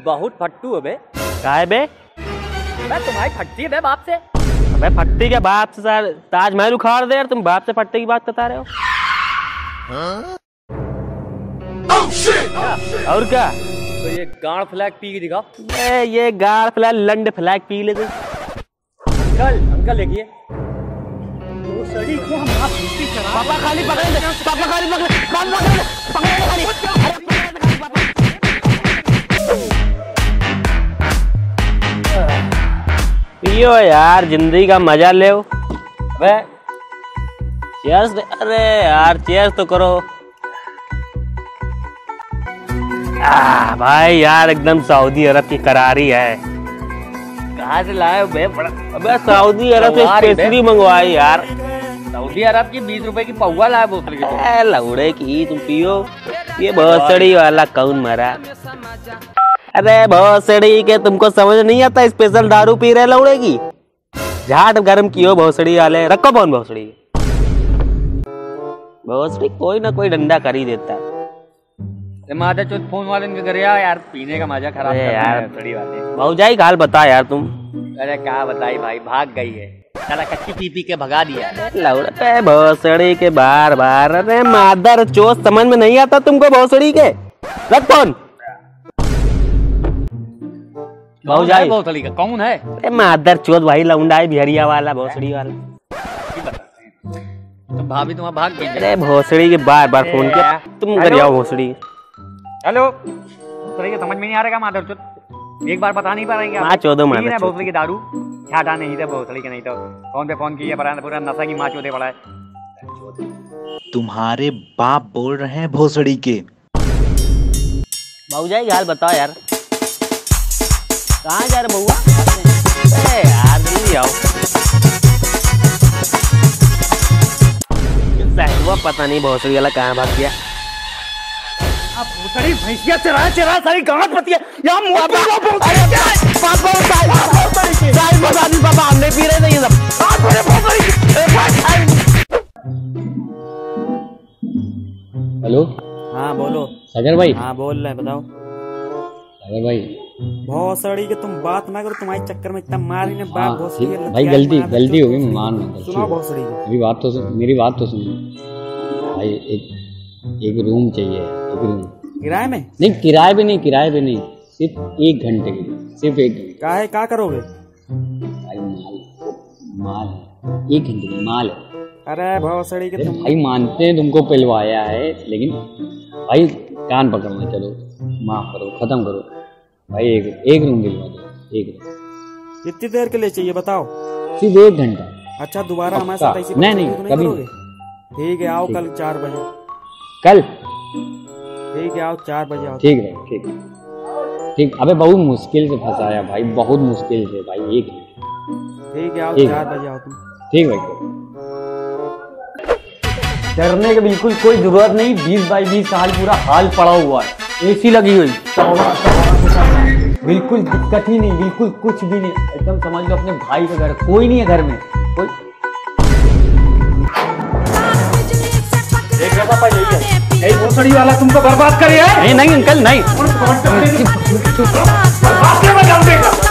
बहुत फट्टू है बे। क्या है बे? तुम्हारी फटती है बे बाप से। अबे फट्टी के बाप से सर ताजमहल उखाड़ दे यार, तुम बाप से फट्टी की बात बता रहे हो। और क्या? तो ये गाड़ फ्लैग पी के दिखाओ। ये गाड़ फ्लैग लंड फ्लैग पी लेते। अंकल देखिए पापा खाली पकड़ दे, पापा खाली पकड़ पियो यार, जिंदगी का मजा ले। अबे चीयर्स दे। अरे यार चीयर्स तो करो। भाई यार एकदम सऊदी अरब की करारी है। कहाँ से लाए हो बे? अबे सऊदी अरब से स्पेशली मंगवाई यार। सऊदी अरब की 20 रुपए की पौवा लाए बोतल की। लौड़े की तुम पियो। ये भोसड़ी वाला कौन मरा? अरे भोसड़ी के तुमको समझ नहीं आता, स्पेशल दारू पी रहे लौड़े की। झाट गर्म कियो भोसड़ी वाले। रखो कौन भोसड़ी? भोसड़ी कोई ना कोई डंडा कर ही देता है। माता चौथ फोन वाले के घर यार, पीने का मजा खराब यार भोसड़ी वाले। भौजाई का हाल बता यार तुम। अरे क्या बताई भाई, भाग गई है साला, कच्ची पी पी के भगा दिया। लौड़े भोसड़ी के बार बार। अरे मादर चोट समझ में नहीं आता तुमको भोसड़ी के। रख फोन। भौजाई भोसड़ी का कौन है? अरे मादर चोट भाई लौंडा है बिहरिया वाला, भोसड़ी वाला। तो भाभी तुम्हारा भाग गई। अरे भोसड़ी के बार बार फोन किया तुम घर जाओ भोसड़ी। हेलो भोसड़ी समझ में नहीं आ रहा मादर चोट, एक बार बता नहीं पा रहे माँ चौदह मादर भोसड़ी की दारू छाटा नहीं था भोसड़ी के, नहीं तो फोन पे फोन किया पूरा नशा की माँ चौधे पड़ा है। तुम्हारे बाप बोल रहे हैं भोसड़ी के। भौजाई हाल बताओ यार, कहाँ जा रहे बउआ? अरे यार जल्दी आओ। वो पता नहीं भोसड़ी वाला कहाँ भाग गया। भोसड़ी भैंसिया चरा चरा सारी गांठ पती है यहाँ मुंह पे। पापा हमने पी रहे थे ये सब। हेलो हाँ बोलो सागर भाई। हाँ बोल रहे बताओ। सागर भाई भोसड़ी के तुम बात ना करो, तुम्हारे चक्कर में इतना मार ही ना बात। भोसड़ी भाई गलती हो गई, मान सुनो भोसड़ी मेरी बात तो सुनो भाई। एक रूम चाहिए, एक रूम किराए में? नहीं किराए पे नहीं, सिर्फ 1 घंटे के लिए, सिर्फ 1 घंटे। का है क्या करोगे? भाई माल है, 1 घंटे की माल है। अरे भोसड़ी के तुम भाई मानते हैं तुमको पिलवाया है, लेकिन भाई कान पकड़ना, चलो माफ करो, खत्म करो भाई। एक रूम दिलवा दो, एक रूम। कितनी देर के लिए चाहिए बताओ? सिर्फ 1 घंटा। अच्छा दोबारा हमारे साथ ऐसी नहीं कभी करोगे? ठीक है आओ कल 4 बजे। कल ठीक है आओ 4 बजे आओ। ठीक है ठीक। अबे बहुत मुश्किल से फंसाया भाई, बहुत मुश्किल से भाई। 1 घंटे ठीक है आओ 4 बजे आओ तुम। ठीक भाई। डरने की बिल्कुल कोई जरूरत नहीं। 20 बाई 20 साल पूरा हाल पड़ा हुआ है, एसी लगी हुई, बिल्कुल दिक्कत ही नहीं, बिल्कुल कुछ भी नहीं। एकदम समझ लो अपने भाई का घर, कोई नहीं है घर में कोई। यही भोसड़ी वाला तुमको बर्बाद करे है? नहीं अंकल नहीं। बर्बाद